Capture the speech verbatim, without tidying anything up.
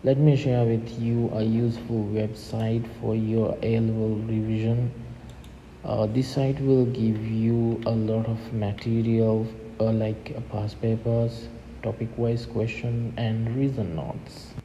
Let me share with you a useful website for your A level revision. Uh, this site will give you a lot of material uh, like uh, past papers, topic wise question and reason notes.